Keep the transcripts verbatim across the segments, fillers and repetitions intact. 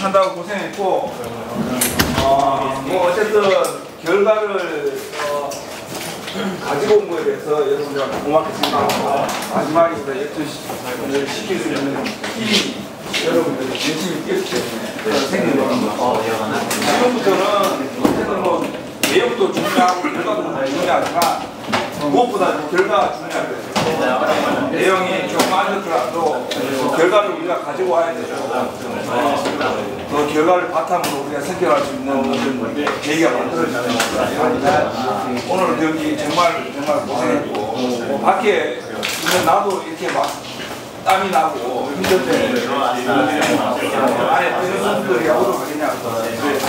한다고 고생했고, 어, 뭐 어쨌든 결과를 어, 가지고 온 거에 대해서 여러분들한테 고맙게 생각하고, 마지막에 역전을 시킬 수 있는 힘이 여러분들이 열심히 뛰었기 때문에 생긴 겁니다. 지금부터는 어쨌든 뭐 내용도 중요하고 결과도 중요하지만 무엇보다 결과가 중요하거든요. 내용이 좀 빠졌더라도 결과를 우리가 가지고 와야 되죠. 그 결과를 바탕으로 우리가 선택할 수 있는 계기가 만들어져야 됩니다. 오늘 경기 정말 정말 고생했고, 뭐 밖에 있는 나도 이렇게 막 땀이 나고 힘든데 안에 뛰는 선수들이 어디로 가겠냐고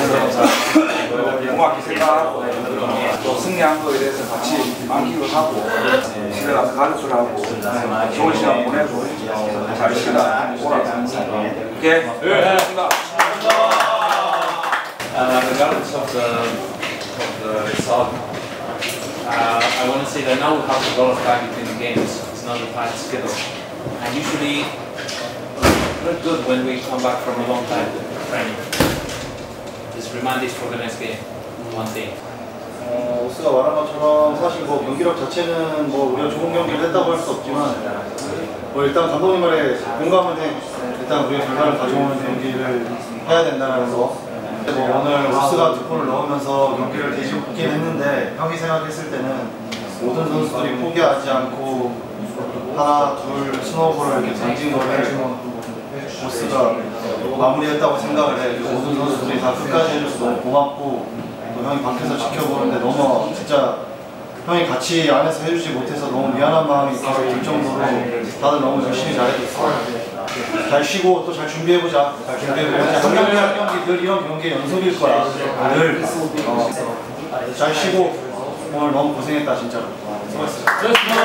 고맙게 생각하고 또 승리한 거에 대해서 같이 만끽을 하고 집에 가서 가족들 하고 좋은 시간 보내고 잘 쉬다 오라고. 오케이? 고맙습니다. Regardless of the, of the result, uh, I want to say that now we have a lot of time between the games. It's not a tight schedule. And usually, not good when we come back from a long time training. Just remind us for the next game. One thing. 어, 오스가 말한 것처럼 사실 뭐 경기력 자체는 뭐 우리가 좋은 경기를 했다고 할 수 없지만 뭐 일단 감독님 말에 공감은 해. 일단 우리가 결과를 가져오는 경기를 해야 된다는 거. 뭐 오늘 오스가 두 골을 넣으면서 경기를 뒤집긴 했는데 형이 생각했을 때는 모든 선수들이 포기하지 않고 하나, 둘 스노우볼을 이렇게 던진 거를 오스가 마무리했다고 생각을 해. 모든 선수들이 다 끝까지 해줘서 너무 고맙고 또 형이 밖에서 지켜보는데 너무 진짜 형이 같이 안에서 해주지 못해서 너무 미안한 마음이 바로 들 정도로 다들 너무 열심히 잘해줬어. 잘 쉬고 또 잘 준비해보자. 잘 준비해보자. 한 경기 한 경기 늘 이런 경기 연속일 거야. 늘. 어, 잘 쉬고 오늘 너무 고생했다 진짜로. 수고했어.